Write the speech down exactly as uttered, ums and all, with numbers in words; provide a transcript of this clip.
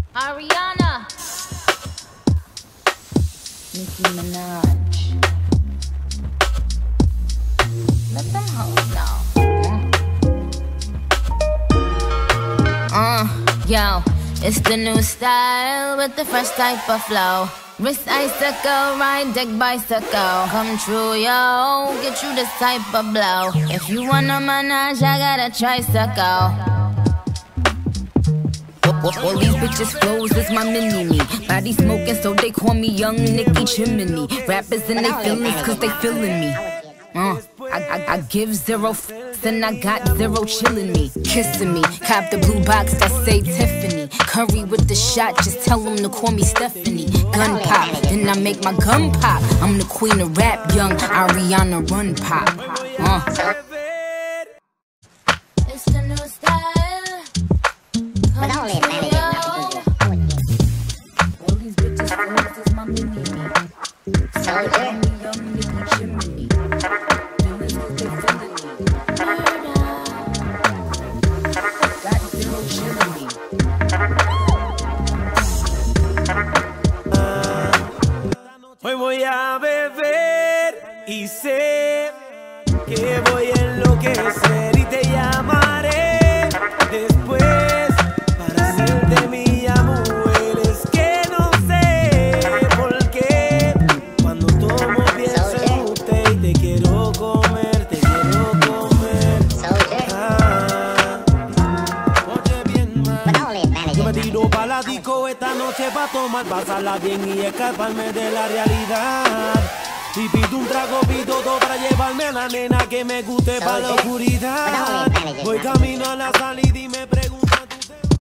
Ariana, Nicki Minaj. Let them hoes know. Uh, yo, it's the new style with the fresh type of flow. Wrist icicle, ride deck bicycle. Come true, yo, get you this type of blow. If you wanna manage, I got a tricycle. All these bitches flows is my mini-me. Body smoking, so they call me Young Nicki Chimney. Rappers and they feelings, cause they feeling me. Uh, I, I, I give zero f***s and I got zero chillin' me. Kissing me, cop the blue box that say Tiffany. Curry with the shot, just tell them to call me Stephanie. Gun pop, then I make my gun pop. I'm the queen of rap, young Ariana Run Pop. Uh. It's the new style. But only all these bitches flows is my mini-me. So yeah. Young Nicki Chimney. Hoy voy a beber y sé que voy a enloquecer y te llamaré después para hacerte mi amor. Es que no sé por qué cuando tomo pienso en usted y te quiero comer, te quiero comer. Ah, oye bien mal, yo me tiro pa' la disco esta noche pa' tomar, pasarla bien y escaparme de la realidad. Y pido un trago, pido todo para llevarme a la nena que me guste pa' la oscuridad. Voy camino a la salida y me